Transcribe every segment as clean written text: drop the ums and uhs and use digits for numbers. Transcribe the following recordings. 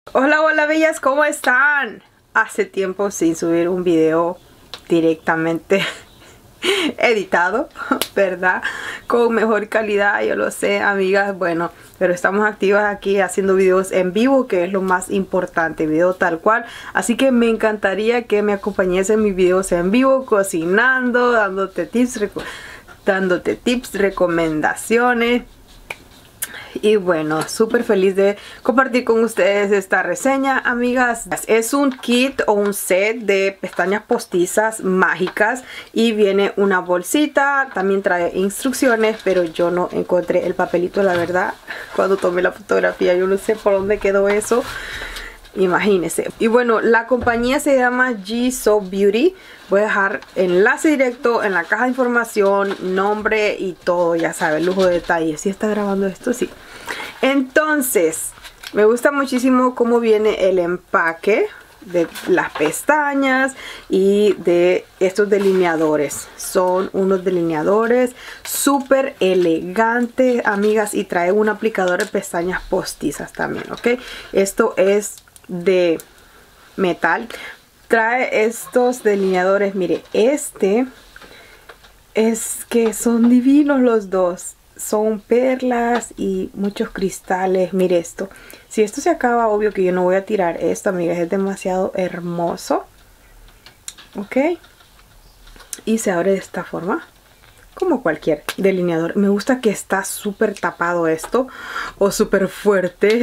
Hola, hola bellas, ¿cómo están? Hace tiempo sin subir un video directamente editado, ¿verdad? Con mejor calidad, yo lo sé, amigas. Bueno, pero estamos activas aquí haciendo videos en vivo, que es lo más importante, video tal cual. Así que me encantaría que me acompañes en mis videos en vivo, cocinando, dándote tips, recomendaciones. Y bueno, súper feliz de compartir con ustedes esta reseña, amigas. Es un kit o un set de pestañas postizas mágicas y viene una bolsita, también trae instrucciones, pero yo no encontré el papelito, la verdad. Cuando tomé la fotografía yo no sé por dónde quedó eso. Imagínense. Y bueno, la compañía se llama G-So Beauty. Voy a dejar enlace directo en la caja de información, nombre y todo, ya saben, lujo de detalles. ¿Sí está grabando esto? Sí. Entonces, me gusta muchísimo cómo viene el empaque de las pestañas y de estos delineadores. Son unos delineadores súper elegantes, amigas, y trae un aplicador de pestañas postizas también, ¿ok? Esto es de metal. Trae estos delineadores, mire, este es que son divinos los dos. Son perlas y muchos cristales. Mire esto. Si esto se acaba, obvio que yo no voy a tirar esto, amigas. Es demasiado hermoso. Ok. Y se abre de esta forma, como cualquier delineador. Me gusta que está súper tapado esto, o súper fuerte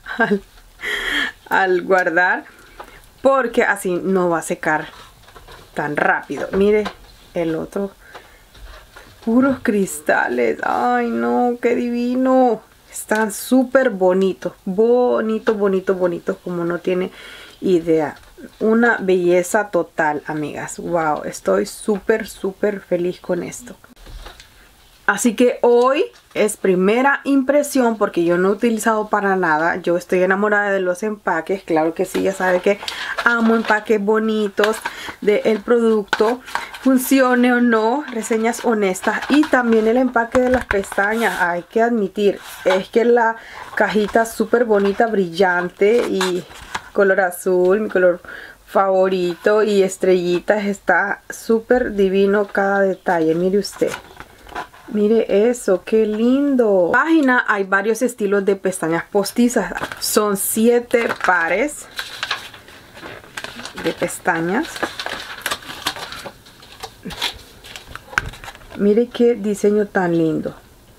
al guardar, porque así no va a secar tan rápido. Mire el otro, puros cristales. Ay no, qué divino. Están súper bonitos, bonitos, como no tiene idea. Una belleza total, amigas. Wow, estoy súper feliz con esto. Así que hoy es primera impresión, porque yo no he utilizado para nada. Yo estoy enamorada de los empaques. Claro que sí, ya sabe que amo empaques bonitos del producto. Funcione o no, reseñas honestas. Y también el empaque de las pestañas. Hay que admitir, es que la cajita es súper bonita, brillante y color azul, mi color favorito, y estrellitas. Está súper divino cada detalle. Mire usted. Mire eso, qué lindo. En la página hay varios estilos de pestañas postizas. Son 7 pares de pestañas. Mire qué diseño tan lindo.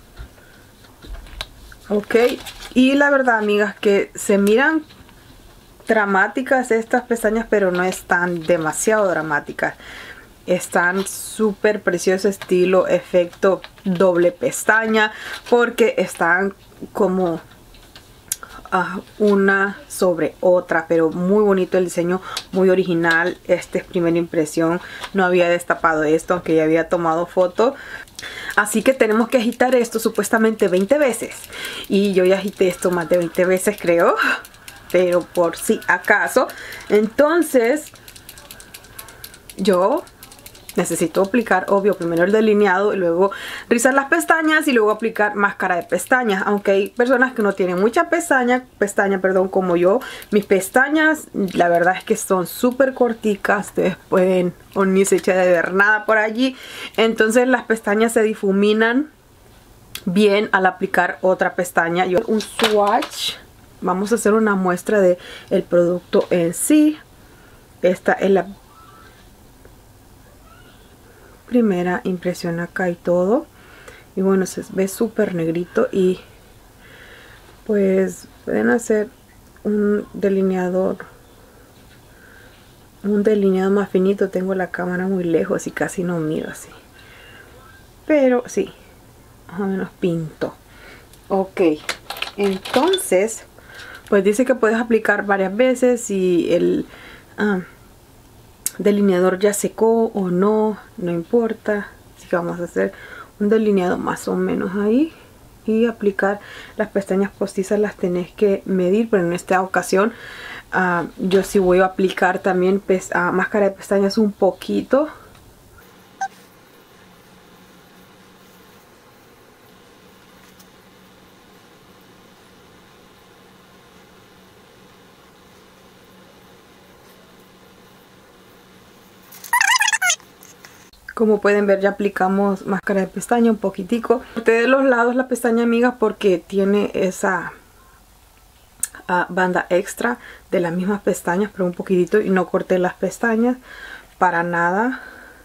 Ok, y la verdad, amigas, que se miran dramáticas estas pestañas, pero no están demasiado dramáticas. Están súper preciosos, estilo efecto doble pestaña, porque están como una sobre otra, pero muy bonito el diseño, muy original. Esta es primera impresión. No había destapado esto, aunque ya había tomado foto. Así que tenemos que agitar esto supuestamente 20 veces. Y yo ya agité esto más de 20 veces, creo. Pero por si acaso. Entonces, yo necesito aplicar, obvio, primero el delineado y luego rizar las pestañas y luego aplicar máscara de pestañas. Aunque hay personas que no tienen mucha pestaña, como yo. Mis pestañas, la verdad es que son súper corticas. Ustedes pueden o ni se echa de ver nada por allí. Entonces las pestañas se difuminan bien al aplicar otra pestaña. Yo un swatch. Vamos a hacer una muestra de el producto en sí. Esta es la primera impresión acá y todo. Y bueno, se ve súper negrito. Y pues pueden hacer un delineado más finito. Tengo la cámara muy lejos y casi no miro así, pero sí, más o menos pinto. Ok, entonces pues dice que puedes aplicar varias veces. Y el delineador ya secó o no, no importa. Así que vamos a hacer un delineado más o menos ahí y aplicar las pestañas postizas. Las tenés que medir, pero en esta ocasión yo sí voy a aplicar también máscara de pestañas un poquito. Como pueden ver, ya aplicamos máscara de pestaña un poquitico. Corté de los lados la pestaña, amigas, porque tiene esa banda extra de las mismas pestañas, pero un poquitito, y no corté las pestañas para nada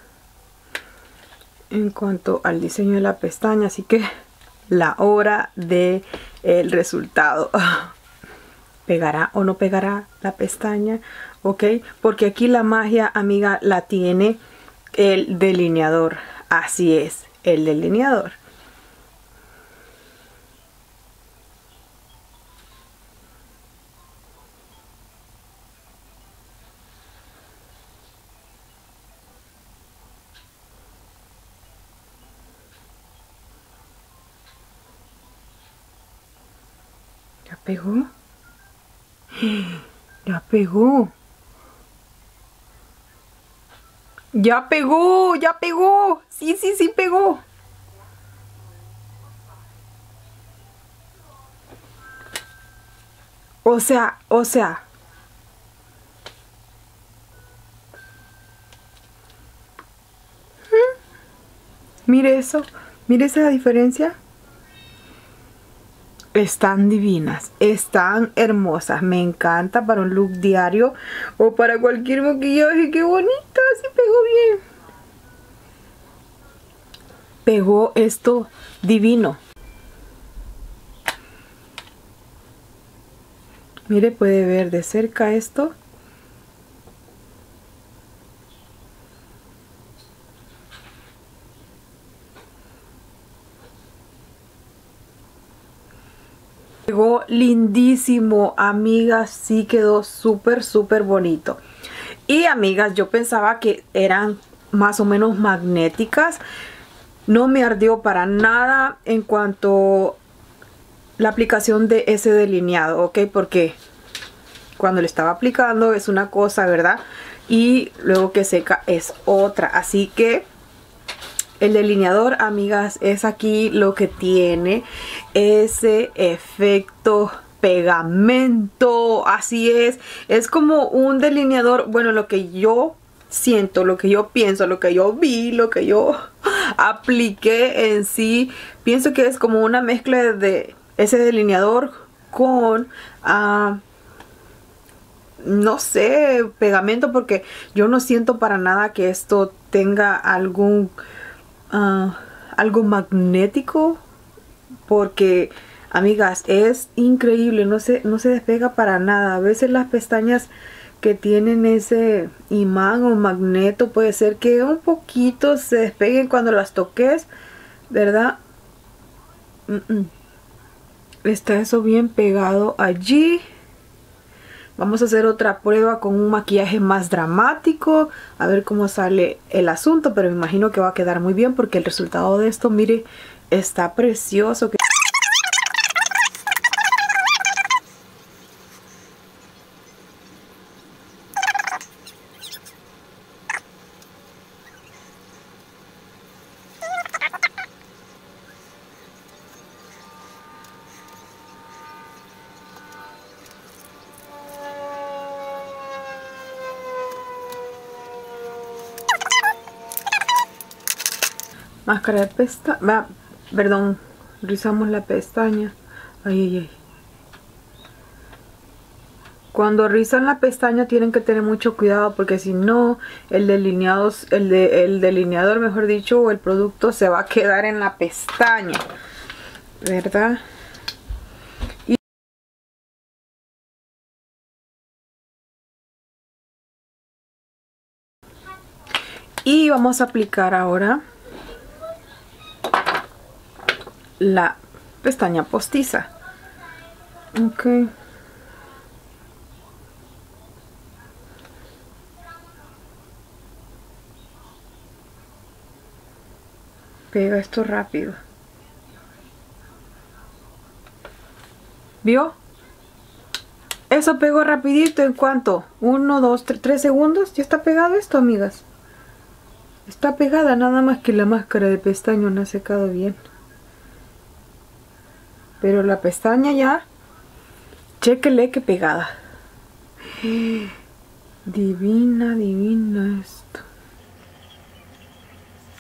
en cuanto al diseño de la pestaña. Así que la hora de el resultado. ¿Pegará o no pegará la pestaña? Ok, porque aquí la magia, amiga, la tiene el delineador. Así es, el delineador. ¿Ya pegó? Ya pegó. Ya pegó, ya pegó. Sí, sí, sí pegó. O sea. Mire eso. Mire esa diferencia. Están divinas, están hermosas. Me encanta para un look diario o para cualquier maquillaje. ¡Qué bonita! Sí pegó bien. Pegó esto divino. Mire, puede ver de cerca esto. Quedó lindísimo, amigas. Sí quedó súper, súper bonito. Y amigas, yo pensaba que eran más o menos magnéticas. No me ardió para nada en cuanto la aplicación de ese delineado, ¿ok? Porque cuando le estaba aplicando es una cosa, ¿verdad? Y luego que seca es otra. Así que el delineador, amigas, es aquí lo que tiene ese efecto pegamento. Así es como un delineador, bueno, lo que yo siento, lo que yo pienso, lo que yo vi, lo que yo apliqué en sí, pienso que es como una mezcla de ese delineador con no sé, pegamento, porque yo no siento para nada que esto tenga algo magnético, porque amigas, es increíble, no se despega para nada. A veces las pestañas que tienen ese imán o magneto puede ser que un poquito se despeguen cuando las toques, ¿verdad? Está eso bien pegado allí. Vamos a hacer otra prueba con un maquillaje más dramático, a ver cómo sale el asunto, pero me imagino que va a quedar muy bien porque el resultado de esto, mire, está precioso. Máscara de pestaña, perdón, rizamos la pestaña. Ay. Cuando rizan la pestaña tienen que tener mucho cuidado, porque si no, el delineador, mejor dicho, o el producto se va a quedar en la pestaña, ¿verdad? Y vamos a aplicar ahora la pestaña postiza. Ok. Pega esto rápido. ¿Vio? Eso pegó rapidito. ¿En cuánto? 1, 2, 3 segundos. Ya está pegado esto, amigas. Está pegada, nada más que la máscara de pestaña no ha secado bien. Pero la pestaña ya, chéquele que pegada. Divina, divina esto.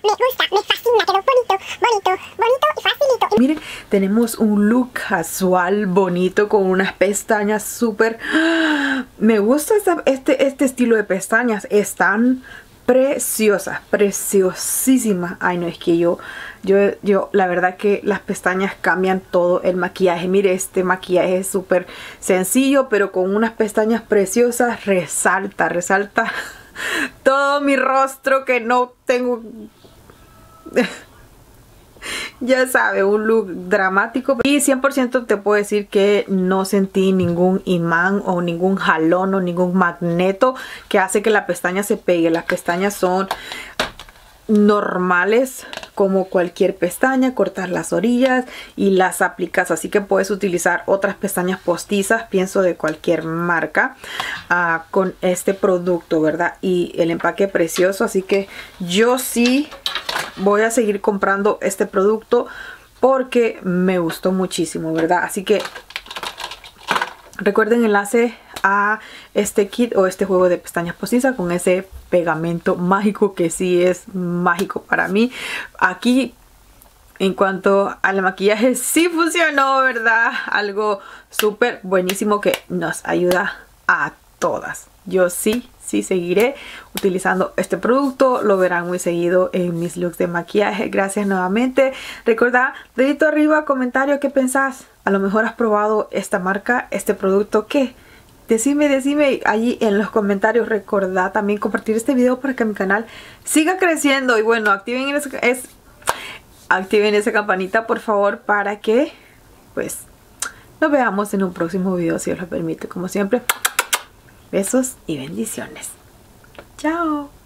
me gusta, me fascina, quedó bonito, bonito, bonito y facilito. Miren, tenemos un look casual, bonito, con unas pestañas súper... Me gusta este estilo de pestañas. Están preciosas, preciosísimas. Ay, no, es que yo, la verdad que las pestañas cambian todo el maquillaje. Mire, este maquillaje es súper sencillo, pero con unas pestañas preciosas resalta todo mi rostro que no tengo... Ya sabe, un look dramático. Y 100% te puedo decir que no sentí ningún imán o ningún jalón o ningún magneto que hace que la pestaña se pegue. Las pestañas son normales como cualquier pestaña. Cortas las orillas y las aplicas, así que puedes utilizar otras pestañas postizas, pienso de cualquier marca, con este producto, ¿verdad? Y el empaque precioso, así que yo sí voy a seguir comprando este producto porque me gustó muchísimo, ¿verdad? Así que recuerden enlace a este kit o este juego de pestañas postizas con ese pegamento mágico que sí es mágico para mí. Aquí en cuanto al maquillaje sí funcionó, ¿verdad? Algo súper buenísimo que nos ayuda a todas. Yo sí seguiré utilizando este producto. Lo verán muy seguido en mis looks de maquillaje. Gracias nuevamente. Recuerda, dedito arriba, comentario, ¿qué pensás? A lo mejor has probado esta marca, este producto. ¿Qué? Decime allí en los comentarios. Recordá también compartir este video para que mi canal siga creciendo. Y bueno, activen esa campanita, por favor, para que pues nos veamos en un próximo video, si Dios lo permite. Como siempre, besos y bendiciones. Chao.